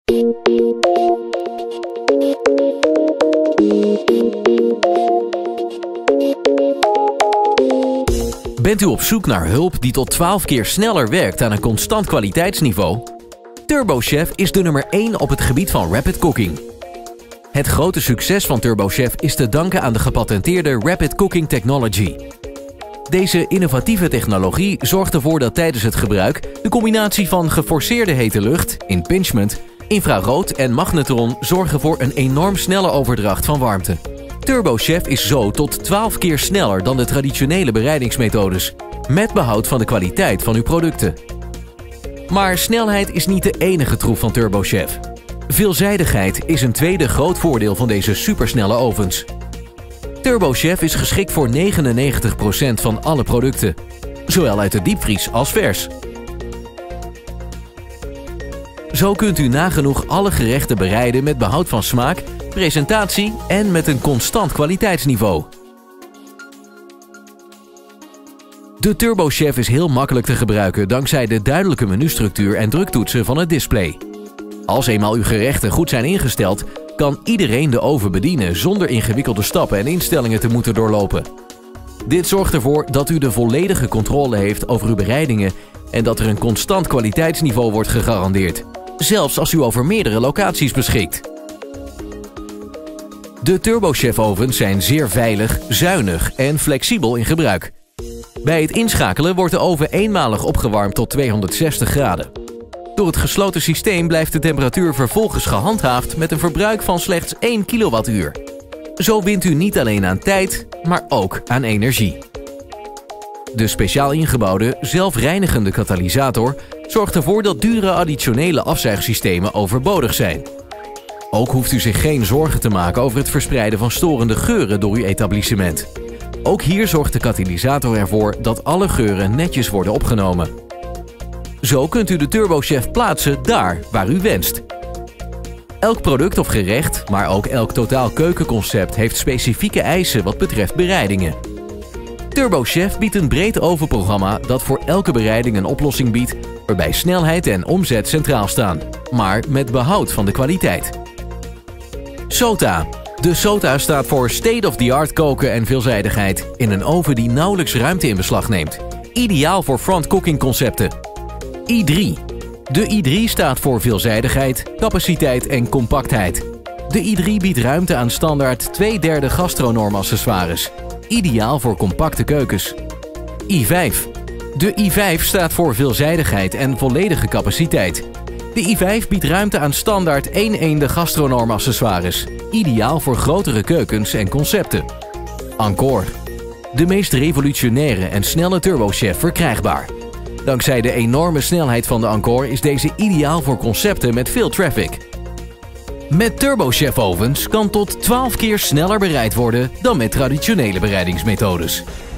Bent u op zoek naar hulp die tot 12 keer sneller werkt aan een constant kwaliteitsniveau? TurboChef is de nummer 1 op het gebied van rapid cooking. Het grote succes van TurboChef is te danken aan de gepatenteerde Rapid Cooking Technology. Deze innovatieve technologie zorgt ervoor dat tijdens het gebruik de combinatie van geforceerde hete lucht, impingement, infrarood en magnetron zorgen voor een enorm snelle overdracht van warmte. TurboChef is zo tot 12 keer sneller dan de traditionele bereidingsmethodes, met behoud van de kwaliteit van uw producten. Maar snelheid is niet de enige troef van TurboChef. Veelzijdigheid is een tweede groot voordeel van deze supersnelle ovens. TurboChef is geschikt voor 99% van alle producten, zowel uit de diepvries als vers. Zo kunt u nagenoeg alle gerechten bereiden met behoud van smaak, presentatie en met een constant kwaliteitsniveau. De TurboChef is heel makkelijk te gebruiken dankzij de duidelijke menustructuur en druktoetsen van het display. Als eenmaal uw gerechten goed zijn ingesteld, kan iedereen de oven bedienen zonder ingewikkelde stappen en instellingen te moeten doorlopen. Dit zorgt ervoor dat u de volledige controle heeft over uw bereidingen en dat er een constant kwaliteitsniveau wordt gegarandeerd, zelfs als u over meerdere locaties beschikt. De TurboChef ovens zijn zeer veilig, zuinig en flexibel in gebruik. Bij het inschakelen wordt de oven eenmalig opgewarmd tot 260 graden. Door het gesloten systeem blijft de temperatuur vervolgens gehandhaafd met een verbruik van slechts 1 kilowattuur. Zo wint u niet alleen aan tijd, maar ook aan energie. De speciaal ingebouwde, zelfreinigende katalysator zorgt ervoor dat dure additionele afzuigsystemen overbodig zijn. Ook hoeft u zich geen zorgen te maken over het verspreiden van storende geuren door uw etablissement. Ook hier zorgt de katalysator ervoor dat alle geuren netjes worden opgenomen. Zo kunt u de TurboChef plaatsen daar waar u wenst. Elk product of gerecht, maar ook elk totaal keukenconcept heeft specifieke eisen wat betreft bereidingen. TurboChef biedt een breed ovenprogramma dat voor elke bereiding een oplossing biedt waarbij snelheid en omzet centraal staan, maar met behoud van de kwaliteit. SOTA. De SOTA staat voor State-of-the-Art koken en veelzijdigheid in een oven die nauwelijks ruimte in beslag neemt. Ideaal voor front cooking concepten. i3. De i3 staat voor veelzijdigheid, capaciteit en compactheid. De i3 biedt ruimte aan standaard 2/3 gastronorm accessoires. Ideaal voor compacte keukens. i5. De i5 staat voor veelzijdigheid en volledige capaciteit. De i5 biedt ruimte aan standaard 1/1 gastronorm accessoires. Ideaal voor grotere keukens en concepten. Encore. De meest revolutionaire en snelle TurboChef verkrijgbaar. Dankzij de enorme snelheid van de Encore is deze ideaal voor concepten met veel traffic. Met TurboChef ovens kan tot 12 keer sneller bereid worden dan met traditionele bereidingsmethodes.